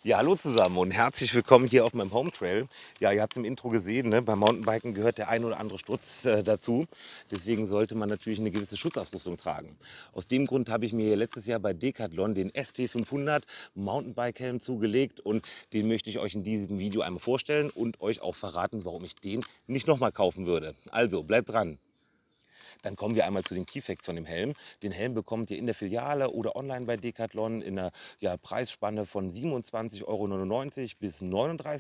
Ja, hallo zusammen und herzlich willkommen hier auf meinem Home Trail. Ja, ihr habt es im Intro gesehen, ne? Beim Mountainbiken gehört der ein oder andere Sturz dazu. Deswegen sollte man natürlich eine gewisse Schutzausrüstung tragen. Aus dem Grund habe ich mir letztes Jahr bei Decathlon den ST500 Mountainbike-Helm zugelegt und den möchte ich euch in diesem Video einmal vorstellen und euch auch verraten, warum ich den nicht nochmal kaufen würde. Also, bleibt dran. Dann kommen wir einmal zu den Key Facts von dem Helm. Den Helm bekommt ihr in der Filiale oder online bei Decathlon in einer Preisspanne von 27,99 € bis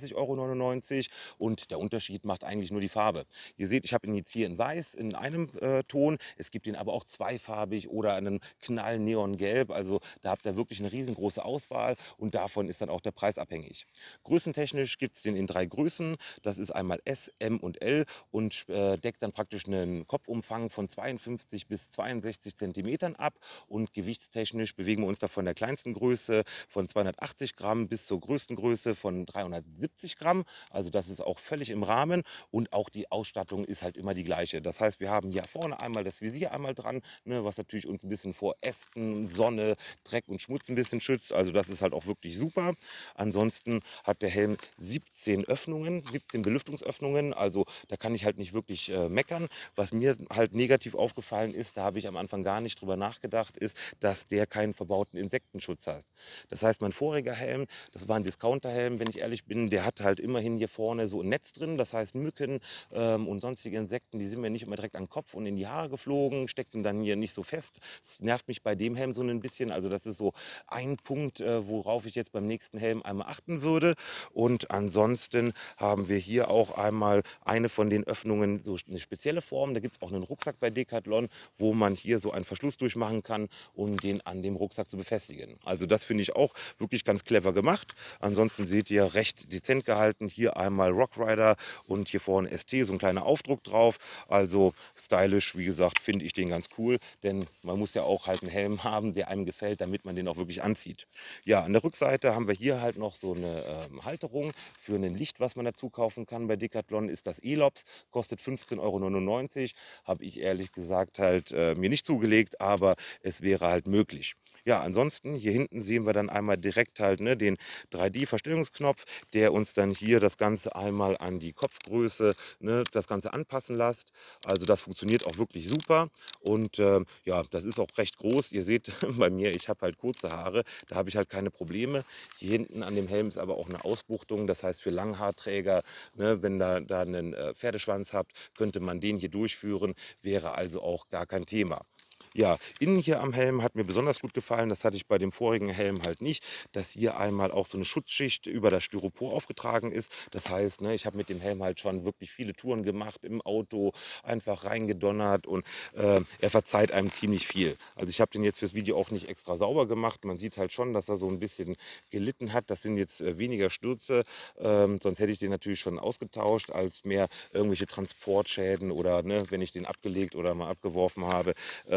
39,99 € und der Unterschied macht eigentlich nur die Farbe. Ihr seht, ich habe ihn jetzt hier in weiß in einem Ton. Es gibt ihn aber auch zweifarbig oder in einem knall neongelb. Also da habt ihr wirklich eine riesengroße Auswahl und davon ist dann auch der Preis abhängig. Größentechnisch gibt es den in 3 Größen. Das ist einmal S, M und L und deckt dann praktisch einen Kopfumfang von 52 bis 62 Zentimetern ab und gewichtstechnisch bewegen wir uns da von der kleinsten Größe von 280 Gramm bis zur größten Größe von 370 Gramm. Also das ist auch völlig im Rahmen und auch die Ausstattung ist halt immer die gleiche. Das heißt, wir haben hier vorne einmal das Visier einmal dran, ne, was natürlich uns ein bisschen vor Ästen, Sonne, Dreck und Schmutz ein bisschen schützt. Also das ist halt auch wirklich super. Ansonsten hat der Helm 17 Öffnungen, 17 Belüftungsöffnungen. Also da kann ich halt nicht wirklich meckern. Was mir halt negativ aufgefallen ist, da habe ich am Anfang gar nicht drüber nachgedacht, ist, dass der keinen verbauten Insektenschutz hat. Das heißt, mein voriger Helm, das war ein Discounterhelm, wenn ich ehrlich bin, der hat halt immerhin hier vorne so ein Netz drin. Das heißt, Mücken und sonstige Insekten, die sind mir nicht immer direkt an den Kopf und in die Haare geflogen, steckten dann hier nicht so fest. Das nervt mich bei dem Helm so ein bisschen. Also das ist so ein Punkt, worauf ich jetzt beim nächsten Helm einmal achten würde. Und ansonsten haben wir hier auch einmal eine von den Öffnungen, so eine spezielle Form. Da gibt es auch einen Rucksack bei Decathlon, wo man hier so einen Verschluss durchmachen kann, um den an dem Rucksack zu befestigen. Also das finde ich auch wirklich ganz clever gemacht. Ansonsten seht ihr recht dezent gehalten. Hier einmal Rockrider und hier vorne ST, so ein kleiner Aufdruck drauf. Also stylisch, wie gesagt, finde ich den ganz cool, denn man muss ja auch halt einen Helm haben, der einem gefällt, damit man den auch wirklich anzieht. Ja, an der Rückseite haben wir hier halt noch so eine Halterung für ein Licht, was man dazu kaufen kann. Bei Decathlon ist das Elops, kostet 15,99 €. Habe ich ehrlich gesagt halt mir nicht zugelegt, aber es wäre halt möglich. Ja, ansonsten hier hinten sehen wir dann einmal direkt halt, ne, den 3D-Verstellungsknopf, der uns dann hier das Ganze einmal an die Kopfgröße, ne, das Ganze anpassen lässt. Also das funktioniert auch wirklich super und ja, das ist auch recht groß. Ihr seht bei mir, ich habe halt kurze Haare, da habe ich halt keine Probleme. Hier hinten an dem Helm ist aber auch eine Ausbuchtung, das heißt für Langhaarträger, ne, wenn da einen Pferdeschwanz habt, könnte man den hier durchführen, wäre also auch gar kein Thema. Ja, innen hier am Helm hat mir besonders gut gefallen, das hatte ich bei dem vorigen Helm halt nicht, dass hier einmal auch so eine Schutzschicht über das Styropor aufgetragen ist. Das heißt, ne, ich habe mit dem Helm halt schon wirklich viele Touren gemacht im Auto, einfach reingedonnert und er verzeiht einem ziemlich viel. Also ich habe den jetzt fürs Video auch nicht extra sauber gemacht. Man sieht halt schon, dass er so ein bisschen gelitten hat. Das sind jetzt weniger Stürze, sonst hätte ich den natürlich schon ausgetauscht, als mehr irgendwelche Transportschäden oder ne, wenn ich den abgelegt oder mal abgeworfen habe.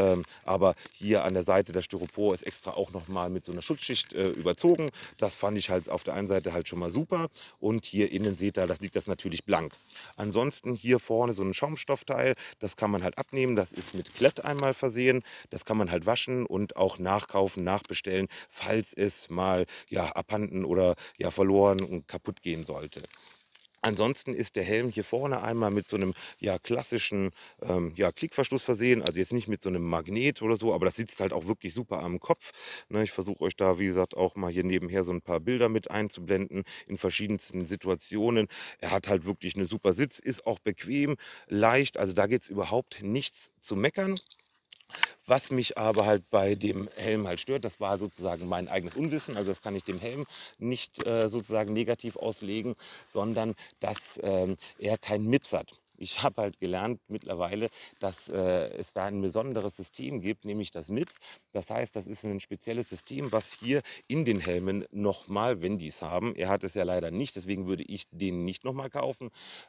Aber hier an der Seite das Styropor ist extra auch noch mal mit so einer Schutzschicht überzogen. Das fand ich halt auf der einen Seite halt schon mal super. Und hier innen seht ihr, das liegt das natürlich blank. Ansonsten hier vorne so ein Schaumstoffteil, das kann man halt abnehmen. Das ist mit Klett einmal versehen. Das kann man halt waschen und auch nachkaufen, nachbestellen, falls es mal ja abhanden oder ja verloren und kaputt gehen sollte. Ansonsten ist der Helm hier vorne einmal mit so einem ja, klassischen Klickverschluss versehen. Also jetzt nicht mit so einem Magnet oder so, aber das sitzt halt auch wirklich super am Kopf. Ne, ich versuche euch da, wie gesagt, auch mal hier nebenher so ein paar Bilder mit einzublenden in verschiedensten Situationen. Er hat halt wirklich einen super Sitz, ist auch bequem, leicht. Also da gibt es überhaupt nichts zu meckern. Was mich aber halt bei dem Helm halt stört, das war sozusagen mein eigenes Unwissen, also das kann ich dem Helm nicht sozusagen negativ auslegen, sondern dass er keinen Mips hat. Ich habe halt gelernt mittlerweile, dass es da ein besonderes System gibt, nämlich das MIPS. Das heißt, das ist ein spezielles System, was hier in den Helmen nochmal, wenn die es haben, er hat es ja leider nicht, deswegen würde ich den nicht nochmal kaufen,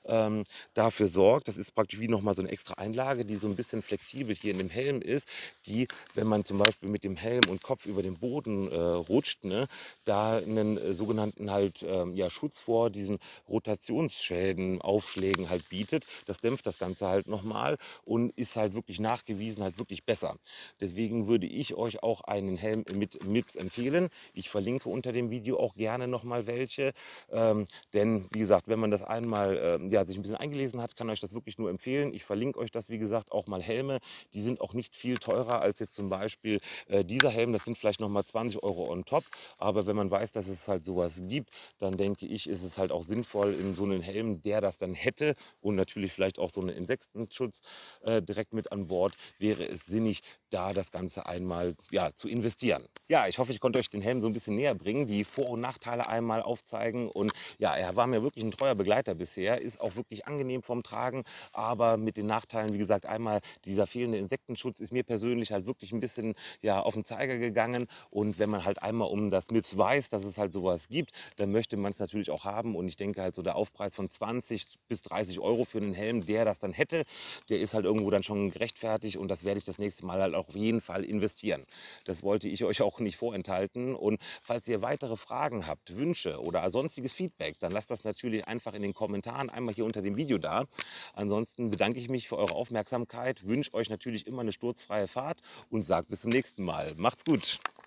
dafür sorgt, das ist praktisch wie nochmal so eine extra Einlage, die so ein bisschen flexibel hier in dem Helm ist, die, wenn man zum Beispiel mit dem Helm und Kopf über den Boden rutscht, ne, da einen sogenannten halt Schutz vor diesen Rotationsschäden, Aufschlägen halt bietet, Das dämpft das Ganze halt nochmal und ist halt wirklich nachgewiesen halt wirklich besser. Deswegen würde ich euch auch einen Helm mit MIPS empfehlen. Ich verlinke unter dem Video auch gerne nochmal welche. Denn wie gesagt, wenn man das einmal ja, sich ein bisschen eingelesen hat, kann euch das wirklich nur empfehlen. Ich verlinke euch das, wie gesagt, auch mal Helme. Die sind auch nicht viel teurer als jetzt zum Beispiel dieser Helm. Das sind vielleicht nochmal 20 Euro on top. Aber wenn man weiß, dass es halt sowas gibt, dann denke ich, ist es halt auch sinnvoll, in so einen Helm, der das dann hätte und natürlich vielleicht auch so einen Insektenschutz direkt mit an Bord, wäre es sinnig, da das Ganze einmal ja, zu investieren. Ja, ich hoffe, ich konnte euch den Helm so ein bisschen näher bringen, die Vor- und Nachteile einmal aufzeigen. Und ja, er war mir wirklich ein treuer Begleiter bisher, ist auch wirklich angenehm vom Tragen, aber mit den Nachteilen, wie gesagt, einmal dieser fehlende Insektenschutz ist mir persönlich halt wirklich ein bisschen ja, auf den Zeiger gegangen. Und wenn man halt einmal um das MIPS weiß, dass es halt sowas gibt, dann möchte man es natürlich auch haben. Und ich denke halt so der Aufpreis von 20 bis 30 Euro für einen Helm, der das dann hätte, der ist halt irgendwo dann schon gerechtfertigt und das werde ich das nächste Mal halt auch auf jeden Fall investieren. Das wollte ich euch auch nicht vorenthalten. Und falls ihr weitere Fragen habt, Wünsche oder sonstiges Feedback, dann lasst das natürlich einfach in den Kommentaren einmal hier unter dem Video da. Ansonsten bedanke ich mich für eure Aufmerksamkeit, wünsche euch natürlich immer eine sturzfreie Fahrt und sage bis zum nächsten Mal. Macht's gut!